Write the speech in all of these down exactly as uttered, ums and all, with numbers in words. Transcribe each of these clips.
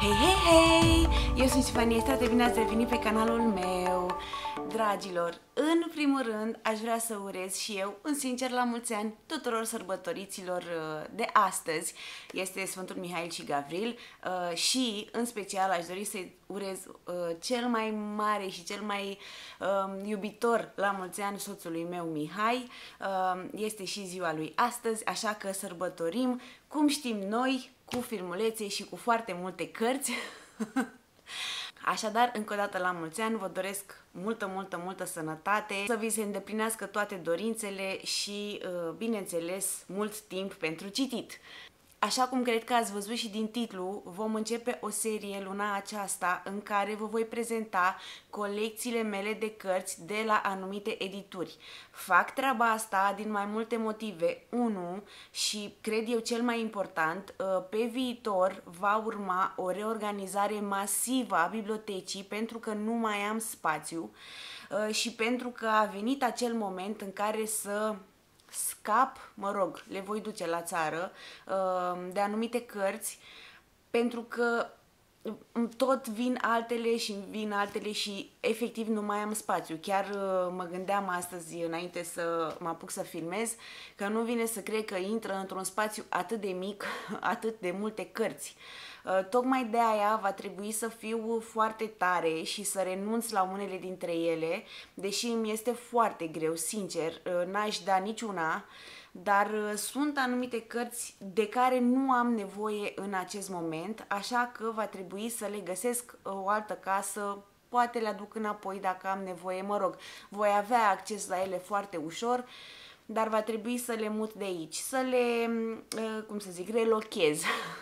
Hei, hei, hei! Eu sunt Ștefania Strate, bine ați revenit pe canalul meu. Dragilor, în primul rând aș vrea să urez și eu un sincer la mulți ani tuturor sărbătoriților de astăzi. Este Sfântul Mihail și Gavril și în special aș dori să-i urez cel mai mare și cel mai iubitor la mulți ani soțului meu Mihai. Este și ziua lui astăzi, așa că sărbătorim cum știm noi, cu filmulețe și cu foarte multe cărți. Așadar, încă o dată la mulți ani, vă doresc multă, multă, multă sănătate, să vi se îndeplinească toate dorințele și, bineînțeles, mult timp pentru citit. Așa cum cred că ați văzut și din titlu, vom începe o serie luna aceasta în care vă voi prezenta colecțiile mele de cărți de la anumite edituri. Fac treaba asta din mai multe motive. Unu, și cred eu cel mai important, pe viitor va urma o reorganizare masivă a bibliotecii pentru că nu mai am spațiu și pentru că a venit acel moment în care să scap, mă rog, le voi duce la țară, de anumite cărți, pentru că tot vin altele și vin altele și efectiv nu mai am spațiu. Chiar mă gândeam astăzi, înainte să mă apuc să filmez, că nu vine să cred că intră într-un spațiu atât de mic, atât de multe cărți. Tocmai de aia va trebui să fiu foarte tare și să renunț la unele dintre ele, deși îmi este foarte greu, sincer, n-aș da niciuna, dar sunt anumite cărți de care nu am nevoie în acest moment, așa că va trebui să le găsesc o altă casă, poate le aduc înapoi dacă am nevoie, mă rog, voi avea acces la ele foarte ușor, dar va trebui să le mut de aici, să le, cum să zic, relochez.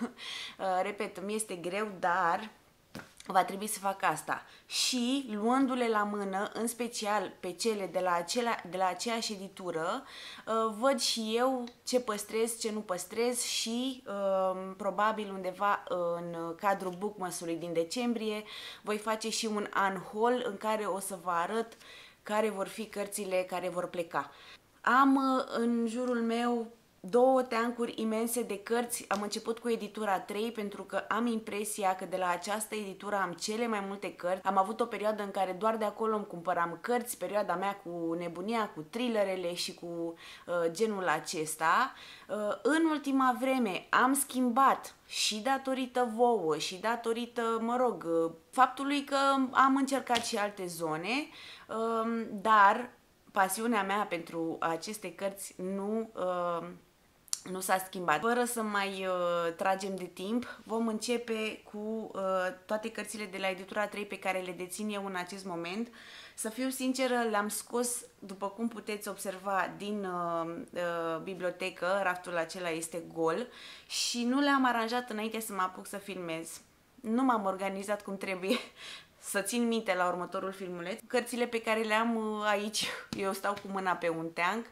Repet, mi este greu, dar va trebui să fac asta. Și luându-le la mână, în special pe cele de la, acelea, de la aceeași editură, văd și eu ce păstrez, ce nu păstrez și probabil undeva în cadrul Bookmas-ului din decembrie voi face și un unhaul în care o să vă arăt care vor fi cărțile care vor pleca. Am în jurul meu două teancuri imense de cărți. Am început cu editura trei pentru că am impresia că de la această editură am cele mai multe cărți. Am avut o perioadă în care doar de acolo îmi cumpăram cărți, perioada mea cu nebunia, cu thrillerele și cu uh, genul acesta. Uh, în ultima vreme am schimbat și datorită vouă și datorită, mă rog, uh, faptului că am încercat și alte zone, uh, dar pasiunea mea pentru aceste cărți nu, uh, nu s-a schimbat. Fără să mai uh, tragem de timp, vom începe cu uh, toate cărțile de la editura trei pe care le dețin eu în acest moment. Să fiu sinceră, le-am scos, după cum puteți observa, din uh, uh, bibliotecă, raftul acela este gol și nu le-am aranjat înainte să mă apuc să filmez. Nu m-am organizat cum trebuie să țin minte la următorul filmuleț. Cărțile pe care le am aici, eu stau cu mâna pe un teanc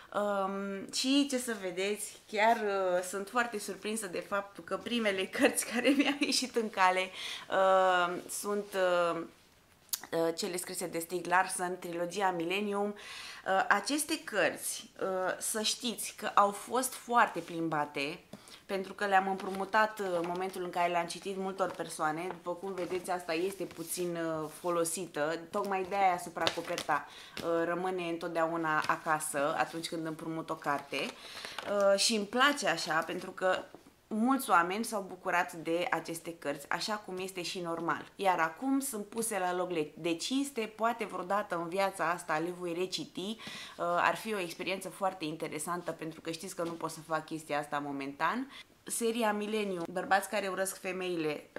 um, și ce să vedeți, chiar uh, sunt foarte surprinsă de faptul că primele cărți care mi-au ieșit în cale uh, sunt uh, uh, cele scrise de Stieg Larsson, trilogia Millennium. Uh, aceste cărți, uh, să știți că au fost foarte plimbate, pentru că le-am împrumutat în momentul în care le-am citit multor persoane. După cum vedeți, asta este puțin folosită, tocmai de aia supracoperta rămâne întotdeauna acasă atunci când împrumut o carte și îmi place așa, pentru că mulți oameni s-au bucurat de aceste cărți, așa cum este și normal. Iar acum sunt puse la loc de cinste, poate vreodată în viața asta le voi reciti. Ar fi o experiență foarte interesantă, pentru că știți că nu pot să fac chestia asta momentan. Seria Millennium, Bărbați care urăsc femeile,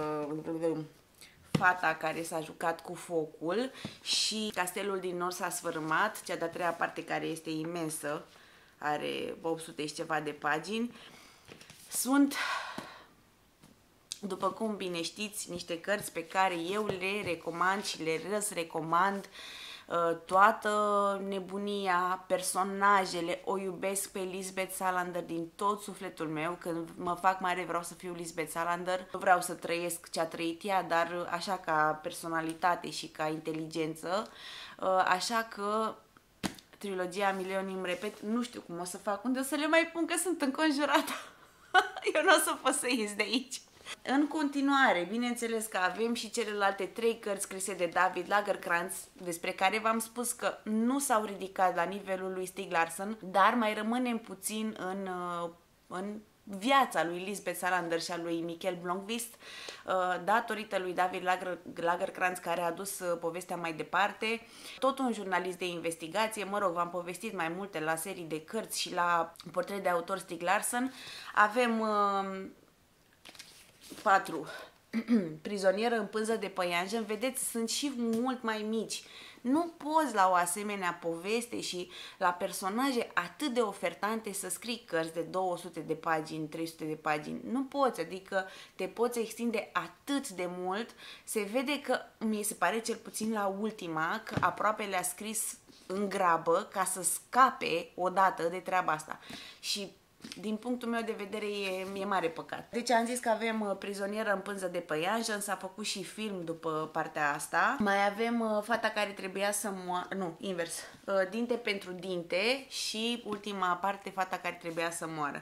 Fata care s-a jucat cu focul și Castelul din Nord s-a sfărâmat, cea de-a treia parte, care este imensă, are opt sute și ceva de pagini. Sunt, după cum bine știți, niște cărți pe care eu le recomand și le răsrecomand. Toată nebunia, personajele, o iubesc pe Lisbeth Salander din tot sufletul meu. Când mă fac mare vreau să fiu Lisbeth Salander. Nu vreau să trăiesc ce a trăit ea, dar așa ca personalitate și ca inteligență. Așa că trilogia Millennium, repet, nu știu cum o să fac, unde o să le mai pun, că sunt înconjurată. Eu nu o să pot să ies de aici. În continuare, bineînțeles că avem și celelalte trei cărți scrise de David Lagercrantz, despre care v-am spus că nu s-au ridicat la nivelul lui Stieg Larsson, dar mai rămânem puțin în, în viața lui Lisbeth Salander și a lui Michael Blomqvist, datorită lui David Lagercrantz, care a dus povestea mai departe. Tot un jurnalist de investigație, mă rog, v-am povestit mai multe la serii de cărți și la portret de autor Stieg Larsson. Avem uh, patru. Prizonieră în pânză de păianjen, vedeți, sunt și mult mai mici. Nu poți la o asemenea poveste și la personaje atât de ofertante să scrii cărți de două sute de pagini, trei sute de pagini. Nu poți, adică te poți extinde atât de mult. Se vede că, mi se pare cel puțin la ultima, că aproape le-a scris în grabă ca să scape odată de treaba asta. Și din punctul meu de vedere e, e mare păcat. Deci am zis că avem uh, Prizonieră în pânză de păianjen, s-a făcut și film după partea asta. Mai avem uh, Fata care trebuia să moară, nu, invers, uh, Dinte pentru dinte și ultima parte, Fata care trebuia să moară.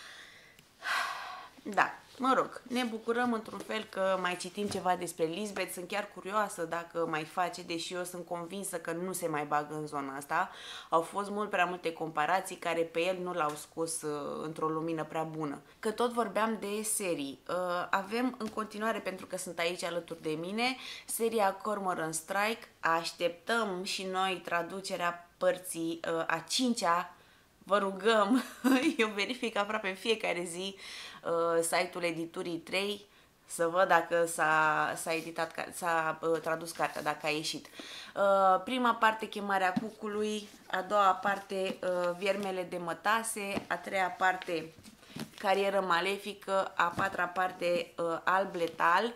Da, mă rog, ne bucurăm într-un fel că mai citim ceva despre Lisbeth, sunt chiar curioasă dacă mai face, deși eu sunt convinsă că nu se mai bagă în zona asta. Au fost mult prea multe comparații care pe el nu l-au scos uh, într-o lumină prea bună. Că tot vorbeam de serii, uh, avem în continuare, pentru că sunt aici alături de mine, seria Cormoran Strike. Așteptăm și noi traducerea părții uh, a cincea. Vă rugăm, eu verific aproape în fiecare zi uh, site-ul Editurii trei să văd dacă s-a editat, s-a uh, tradus cartea, dacă a ieșit. Uh, prima parte, Chemarea cucului, a doua parte, uh, Viermele de mătase, a treia parte, Carieră malefică, a patra parte, uh, Alb letal.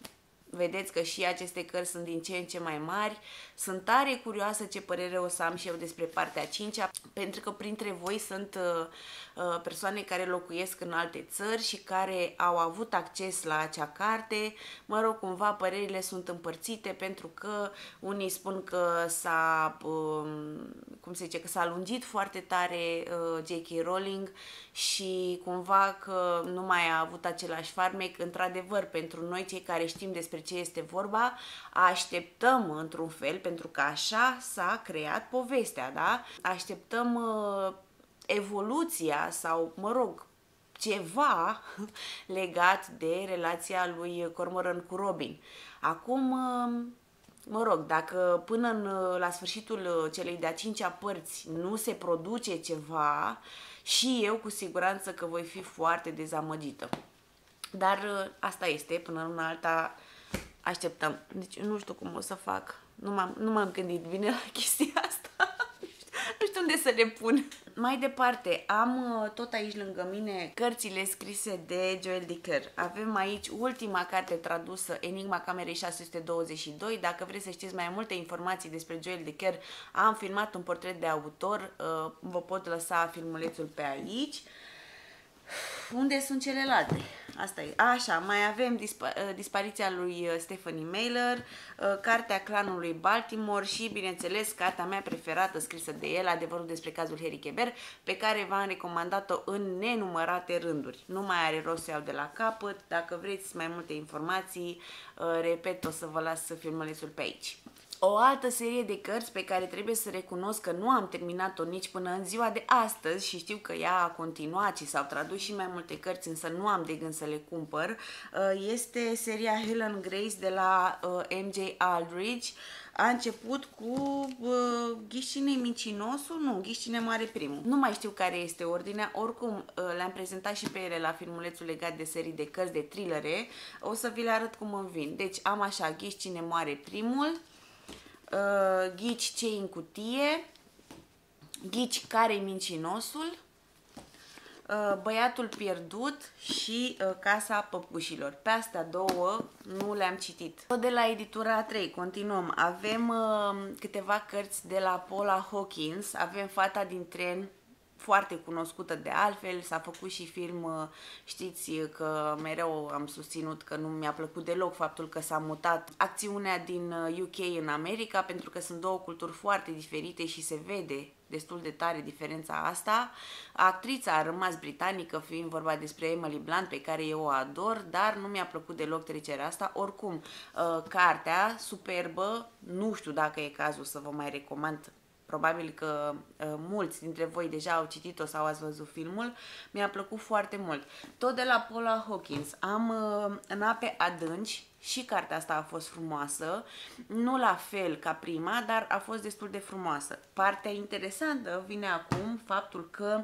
Vedeți că și aceste cărți sunt din ce în ce mai mari. Sunt tare curioasă ce părere o să am și eu despre partea a cincea, pentru că printre voi sunt uh, uh, persoane care locuiesc în alte țări și care au avut acces la acea carte. Mă rog, cumva părerile sunt împărțite, pentru că unii spun că s-a, uh, cum se zice, că s-a lungit foarte tare uh, J K Rowling și cumva că nu mai a avut același farmec. Într-adevăr, pentru noi cei care știm despre ce este vorba, așteptăm într-un fel, pentru că așa s-a creat povestea, da? Așteptăm uh, evoluția sau, mă rog, ceva legat de relația lui Cormoran cu Robin. Acum, uh, mă rog, dacă până în, la sfârșitul celei de-a cincea părți nu se produce ceva, și eu cu siguranță că voi fi foarte dezamăgită. Dar uh, asta este, până în alta așteptăm. Deci nu știu cum o să fac. Nu m-am, nu m-am gândit bine la chestia asta. Nu știu unde să le pun. Mai departe, am tot aici lângă mine cărțile scrise de Joel Dicker. Avem aici ultima carte tradusă, Enigma Camerei șase sute douăzeci și doi. Dacă vreți să știți mai multe informații despre Joel Dicker, am filmat un portret de autor. Vă pot lăsa filmulețul pe aici. Unde sunt celelalte? Asta e. Așa, mai avem dispa dispariția lui Stephanie Meyer, cartea clanului Baltimore și, bineînțeles, cartea mea preferată scrisă de el, Adevărul despre cazul Harry Kéber, pe care v-am recomandat-o în nenumărate rânduri. Nu mai are rost să iau de la capăt. Dacă vreți mai multe informații, repet, o să vă las filmulețul pe aici. O altă serie de cărți pe care trebuie să recunosc că nu am terminat-o nici până în ziua de astăzi și știu că ea a continuat și s-au tradus și mai multe cărți, însă nu am de gând să le cumpăr, este seria Helen Grace de la M J Aldridge. A început cu uh, Ghișcine mincinosul, nu, Ghișcine mare primul. Nu mai știu care este ordinea, oricum uh, le-am prezentat și pe ele la filmulețul legat de serii de cărți de thrillere. O să vi le arăt cum îmi vin. Deci am așa, Ghișcine mare primul, Uh, Ghici cei în cutie, Ghici care-i mincinosul, uh, Băiatul pierdut și uh, Casa păpușilor. Pe astea două nu le-am citit. Tot de la Editura trei, continuăm. Avem uh, câteva cărți de la Paula Hawkins. Avem Fata din tren, foarte cunoscută de altfel, s-a făcut și film, știți că mereu am susținut că nu mi-a plăcut deloc faptul că s-a mutat acțiunea din U K în America, pentru că sunt două culturi foarte diferite și se vede destul de tare diferența asta. Actrița a rămas britanică, fiind vorba despre Emily Blunt, pe care eu o ador, dar nu mi-a plăcut deloc trecerea asta. Oricum, cartea, superbă, nu știu dacă e cazul să vă mai recomand. Probabil că uh, mulți dintre voi deja au citit-o sau ați văzut filmul. Mi-a plăcut foarte mult. Tot de la Paula Hawkins. Am uh, În ape adânci și cartea asta a fost frumoasă. Nu la fel ca prima, dar a fost destul de frumoasă. Partea interesantă vine acum faptul că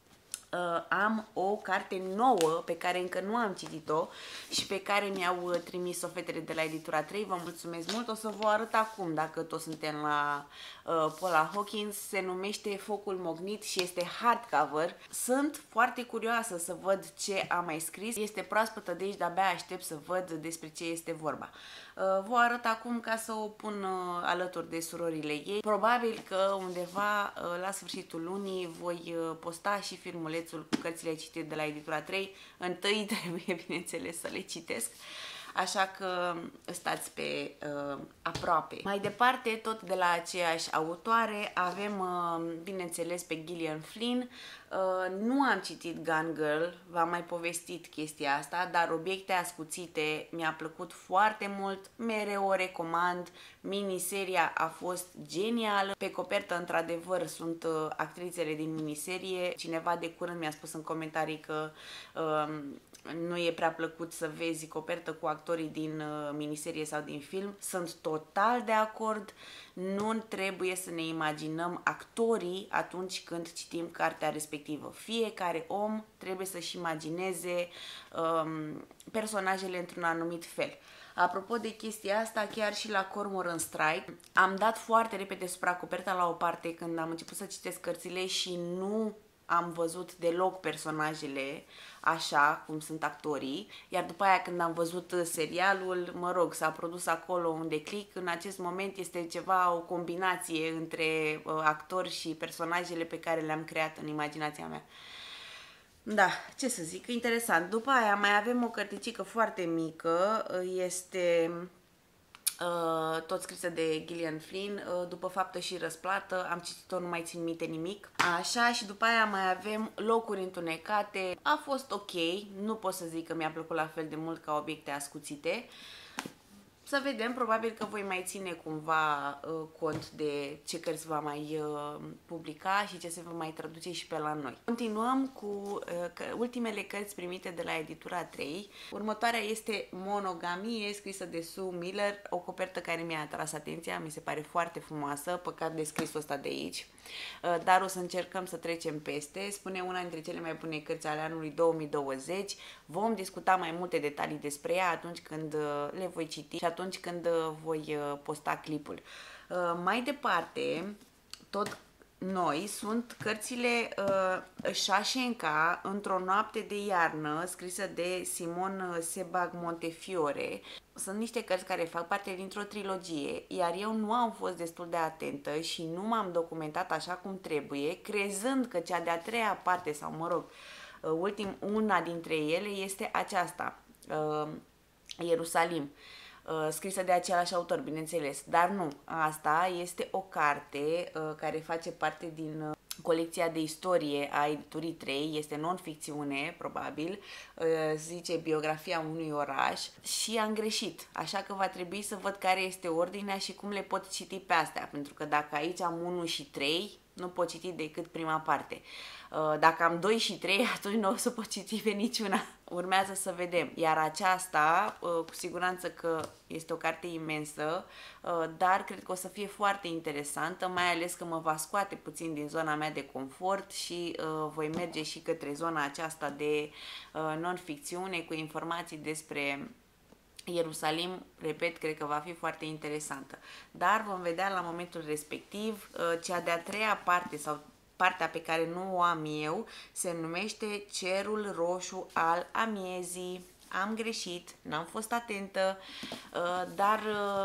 Uh, am o carte nouă pe care încă nu am citit-o și pe care mi-au uh, trimis-o fetele de la Editura trei. Vă mulțumesc mult, o să vă arăt acum dacă toți suntem la uh, Paula Hawkins. Se numește Focul Mognit și este hardcover. Sunt foarte curioasă să văd ce a mai scris. Este proaspătă, deci de-abia aștept să văd despre ce este vorba. Uh, vă arăt acum ca să o pun uh, alături de surorile ei. Probabil că undeva uh, la sfârșitul lunii voi uh, posta și filmulețul cu cărțile citite de la Editura trei. Întâi trebuie, bineînțeles, să le citesc, așa că stați pe uh, aproape. Mai departe, tot de la aceeași autoare, avem, uh, bineînțeles, pe Gillian Flynn. Uh, nu am citit Gone Girl, v-am mai povestit chestia asta, dar Obiecte ascuțite mi-a plăcut foarte mult, mereu o recomand. Miniseria a fost genială. Pe copertă, într-adevăr, sunt uh, actrițele din miniserie. Cineva de curând mi-a spus în comentarii că uh, nu e prea plăcut să vezi copertă cu actorii din uh, miniserie sau din film. Sunt total de acord. Nu trebuie să ne imaginăm actorii atunci când citim cartea respectivă. Fiecare om trebuie să-și imagineze um, personajele într-un anumit fel. Apropo de chestia asta, chiar și la Cormoran Strike, am dat foarte repede supracoperta la o parte când am început să citesc cărțile și nu am văzut deloc personajele așa cum sunt actorii, iar după aia când am văzut serialul, mă rog, s-a produs acolo un declic. În acest moment este ceva, o combinație între uh, actori și personajele pe care le-am creat în imaginația mea. Da, ce să zic, interesant. După aia mai avem o cărticică foarte mică, este uh, tot scrisă de Gillian Flynn, uh, După faptă și răsplată. Am citit-o, nu mai țin minte nimic. Așa, și după aia mai avem Locuri întunecate. A fost ok, nu pot să zic că mi-a plăcut la fel de mult ca Obiecte ascuțite. Să vedem, probabil că voi mai ține cumva uh, cont de ce cărți va mai uh, publica și ce se va mai traduce și pe la noi. Continuăm cu uh, ultimele cărți primite de la Editura trei. Următoarea este Monogamie, scrisă de Sue Miller, o copertă care mi-a atras atenția, mi se pare foarte frumoasă, păcat de scrisul ăsta de aici. Uh, dar o să încercăm să trecem peste. Spune una dintre cele mai bune cărți ale anului două mii douăzeci. Vom discuta mai multe detalii despre ea atunci când uh, le voi citi și atunci când voi posta clipul. Mai departe, tot noi, sunt cărțile uh, Șașenca, Într-o noapte de iarnă, scrisă de Simon Sebag Montefiore. Sunt niște cărți care fac parte dintr-o trilogie, iar eu nu am fost destul de atentă și nu m-am documentat așa cum trebuie, crezând că cea de-a treia parte, sau mă rog, ultim, una dintre ele este aceasta, uh, Ierusalim, scrisă de același autor, bineînțeles, dar nu, asta este o carte uh, care face parte din uh, colecția de istorie a Editurii trei, este non-ficțiune, probabil, uh, zice biografia unui oraș și am greșit, așa că va trebui să văd care este ordinea și cum le pot citi pe astea, pentru că dacă aici am unu și trei, nu pot citi decât prima parte. Dacă am doi și trei, atunci nu o să pot citi pe niciuna. Urmează să vedem. Iar aceasta, cu siguranță că este o carte imensă, dar cred că o să fie foarte interesantă, mai ales că mă va scoate puțin din zona mea de confort și voi merge și către zona aceasta de non-ficțiune cu informații despre Ierusalim. Repet, cred că va fi foarte interesantă. Dar vom vedea la momentul respectiv. Cea de-a treia parte sau partea pe care nu o am eu se numește Cerul Roșu al Amiezii. Am greșit, n-am fost atentă, dar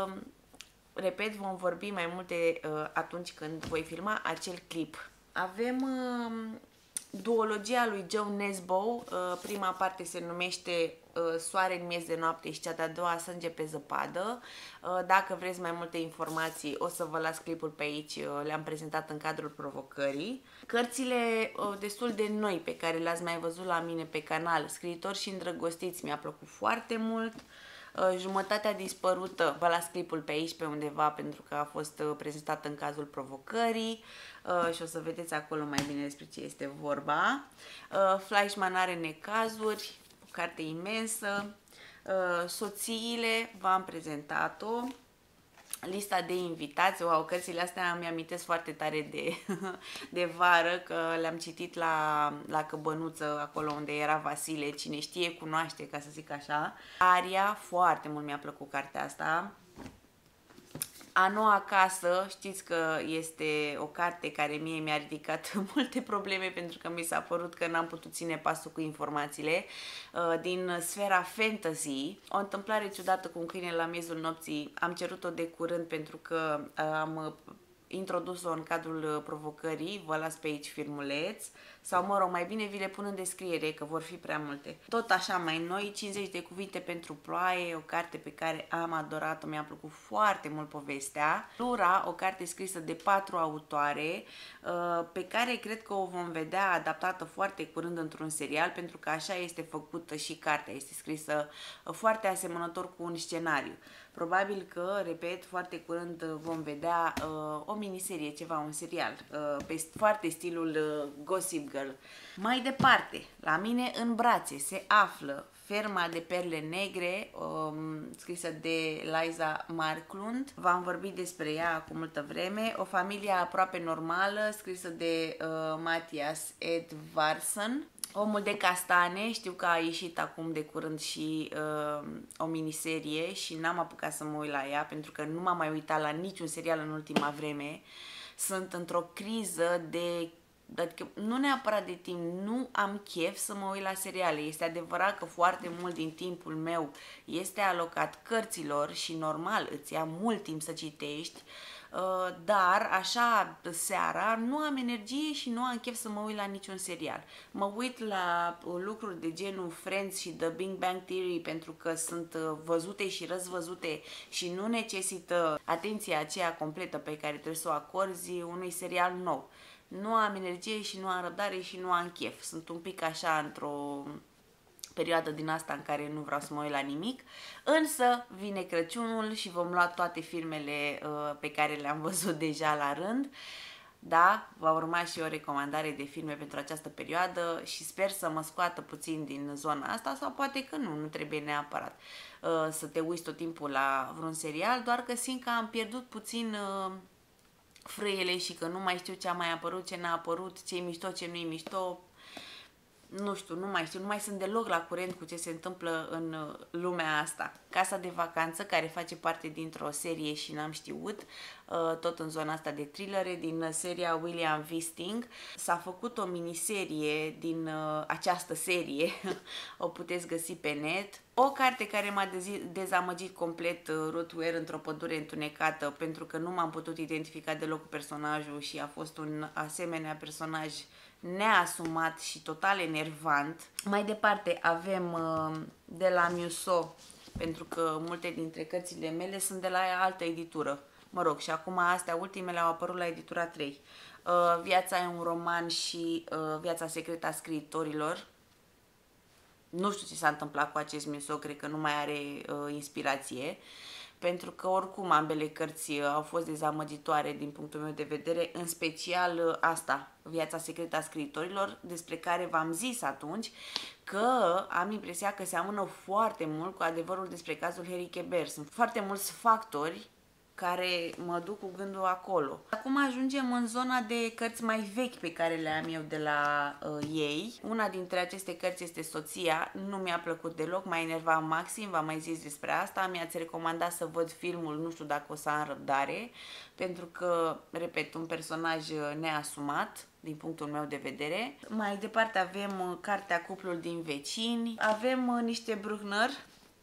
repet, vom vorbi mai multe atunci când voi filma acel clip. Avem duologia lui Joe Nesbo, prima parte se numește Soare în miez de noapte și cea de-a doua Sânge pe zăpadă. Dacă vreți mai multe informații, o să vă las clipul pe aici, le-am prezentat în cadrul provocării. Cărțile destul de noi pe care le-ați mai văzut la mine pe canal, Scriitori și îndrăgostiți, mi-a plăcut foarte mult. Jumătatea dispărută, vă las clipul pe aici pe undeva pentru că a fost prezentat în cazul provocării și o să vedeți acolo mai bine despre ce este vorba. Fleischmann are necazuri, o carte imensă. Soțiile, v-am prezentat-o. Lista de invitați, wow, cărțile astea îmi amintesc foarte tare de, de vară, că le-am citit la, la Căbănuță, acolo unde era Vasile, cine știe cunoaște, ca să zic așa. Aria, foarte mult mi-a plăcut cartea asta. A noua casă, știți că este o carte care mie mi-a ridicat multe probleme pentru că mi s-a părut că n-am putut ține pasul cu informațiile. Din sfera fantasy, o întâmplare ciudată cu un câine la miezul nopții, am cerut-o de curând pentru că am introdus-o în cadrul provocării, vă las pe aici filmuleț, sau mă rog, mai bine vi le pun în descriere, că vor fi prea multe. Tot așa mai noi, cincizeci de cuvinte pentru ploaie, o carte pe care am adorat-o, mi-a plăcut foarte mult povestea. Lura, o carte scrisă de patru autoare, pe care cred că o vom vedea adaptată foarte curând într-un serial, pentru că așa este făcută și cartea, este scrisă foarte asemănător cu un scenariu. Probabil că, repet, foarte curând vom vedea uh, o miniserie, ceva, un serial, uh, pe foarte stilul uh, Gossip Girl. Mai departe, la mine în brațe se află Ferma de perle negre, um, scrisă de Liza Marklund. V-am vorbit despre ea acum multă vreme. O familie aproape normală, scrisă de uh, Matthias Edvardsen. Omul de castane, știu că a ieșit acum de curând și uh, o miniserie și n-am apucat să mă uit la ea pentru că nu m-am mai uitat la niciun serial în ultima vreme. Sunt într-o criză de... Adică nu neapărat de timp, nu am chef să mă uit la seriale. Este adevărat că foarte mult din timpul meu este alocat cărților și normal îți ia mult timp să citești, dar așa seara nu am energie și nu am chef să mă uit la niciun serial. Mă uit la lucruri de genul Friends și The Big Bang Theory pentru că sunt văzute și răzvăzute și nu necesită atenția aceea completă pe care trebuie să o acorzi unui serial nou. Nu am energie și nu am răbdare și nu am chef. Sunt un pic așa într-o perioadă din asta în care nu vreau să mă uit la nimic. Însă vine Crăciunul și vom lua toate filmele uh, pe care le-am văzut deja la rând. Da, va urma și o recomandare de filme pentru această perioadă și sper să mă scoată puțin din zona asta sau poate că nu, nu trebuie neapărat uh, să te uiți tot timpul la vreun serial, doar că simt că am pierdut puțin... Uh, frâiele și că nu mai știu ce a mai apărut, ce n-a apărut, ce e mișto, ce nu e mișto. Nu știu, nu mai știu, nu mai sunt deloc la curent cu ce se întâmplă în lumea asta. Casa de vacanță, care face parte dintr-o serie și n-am știut, tot în zona asta de thrillere, din seria William V. Sting. S-a făcut o miniserie din această serie, o puteți găsi pe net. O carte care m-a dezamăgit complet, Ruth Ware, într-o pădure întunecată, pentru că nu m-am putut identifica deloc cu personajul și a fost un asemenea personaj neasumat și total enervant. Mai departe avem uh, de la Musso, pentru că multe dintre cărțile mele sunt de la altă editură. Mă rog, și acum astea ultimele au apărut la editura trei. Uh, Viața e un roman și uh, Viața secretă a scriitorilor. Nu știu ce s-a întâmplat cu acest Musso, cred că nu mai are uh, inspirație. Pentru că oricum ambele cărți au fost dezamăgitoare din punctul meu de vedere, în special asta, Viața secretă a scriitorilor, despre care v-am zis atunci că am impresia că seamănă foarte mult cu adevărul despre cazul Harry Kéber. Sunt foarte mulți factori care mă duc cu gândul acolo. Acum ajungem în zona de cărți mai vechi pe care le am eu de la uh, ei. Una dintre aceste cărți este Soția, nu mi-a plăcut deloc, m-a enervat maxim, v-am mai zis despre asta, mi-ați recomandat să văd filmul, nu știu dacă o să am răbdare, pentru că, repet, un personaj neasumat din punctul meu de vedere. Mai departe avem uh, cartea Cuplul din vecini, avem uh, niște Bruckner,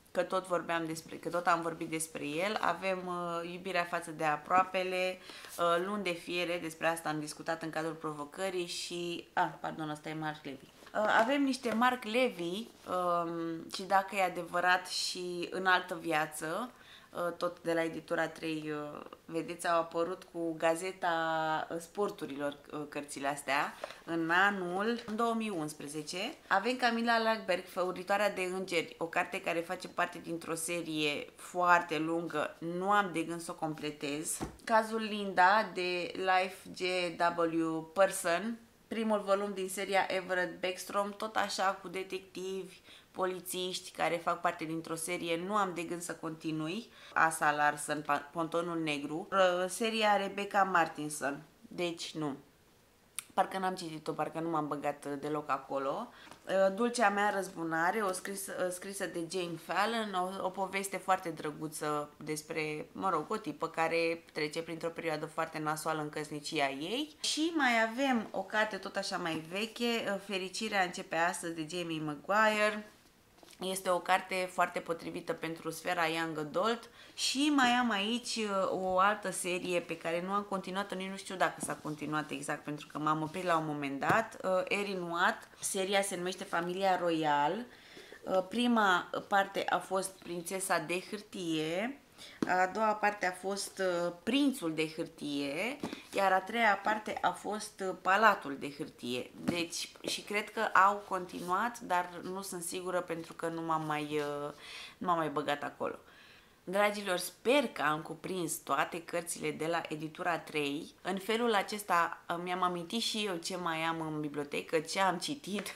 că tot vorbeam despre, că tot am vorbit despre el. Avem uh, Iubirea față de aproapele, uh, Luni de fiere, despre asta am discutat în cadrul provocării și... Ah, pardon, ăsta e Mark Levy. Uh, avem niște Mark Levy um, și dacă e adevărat și În altă viață, uh, tot de la editura trei, uh, vedeți, au apărut cu Gazeta Sporturilor uh, cărțile astea în anul două mii unsprezece. Avem Camilla Lagerberg, Făuritoarea de îngeri, o carte care face parte dintr-o serie foarte lungă, nu am de gând să o completez. Cazul Linda de Life G W Person, primul volum din seria Everett Beckstrom, tot așa cu detectivi, polițiști care fac parte dintr-o serie, nu am de gând să continui. Asa Larson, Pontonul Negru, seria Rebecca Martinson, deci nu. Parcă n-am citit-o, parcă nu m-am băgat deloc acolo. Dulcea mea răzbunare, o scrisă, scrisă de Jane Fallon, o, o poveste foarte drăguță despre, mă rog, o tipă care trece printr-o perioadă foarte nasoală în căsnicia ei. Și mai avem o carte tot așa mai veche, Fericirea începe astăzi, de Jamie Maguire. Este o carte foarte potrivită pentru sfera young adult și mai am aici o altă serie pe care nu am continuat-o, nici nu știu dacă s-a continuat exact pentru că m-am oprit la un moment dat. Erin Watt, seria se numește Familia Royal. Prima parte a fost Prințesa de hârtie, a doua parte a fost Prințul de hârtie, iar a treia parte a fost Palatul de hârtie. Deci, și cred că au continuat, dar nu sunt sigură pentru că nu m-am mai, nu m-am mai băgat acolo. Dragilor, sper că am cuprins toate cărțile de la editura trei. În felul acesta mi-am amintit și eu ce mai am în bibliotecă, ce am citit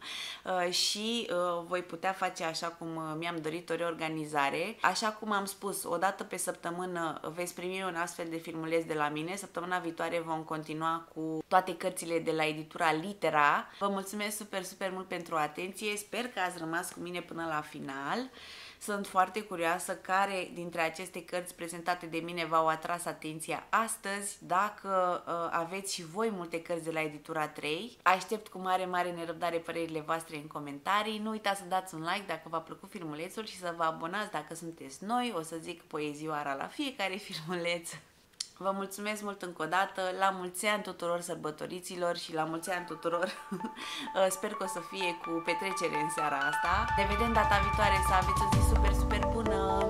și voi putea face așa cum mi-am dorit o reorganizare. Așa cum am spus, o dată pe săptămână veți primi un astfel de filmuleț de la mine. Săptămâna viitoare vom continua cu toate cărțile de la editura Litera. Vă mulțumesc super, super mult pentru atenție. Sper că ați rămas cu mine până la final. Sunt foarte curioasă care dintre aceste cărți prezentate de mine v-au atras atenția astăzi, dacă uh, aveți și voi multe cărți de la editura trei. Aștept cu mare, mare nerăbdare părerile voastre în comentarii. Nu uitați să dați un like dacă v-a plăcut filmulețul și să vă abonați dacă sunteți noi. O să zic poezioara la fiecare filmuleț. Vă mulțumesc mult încă o dată, la mulți ani tuturor sărbătoriților și la mulți ani tuturor. Sper că o să fie cu petrecere în seara asta. Ne vedem data viitoare, să aveți o zi super, super bună!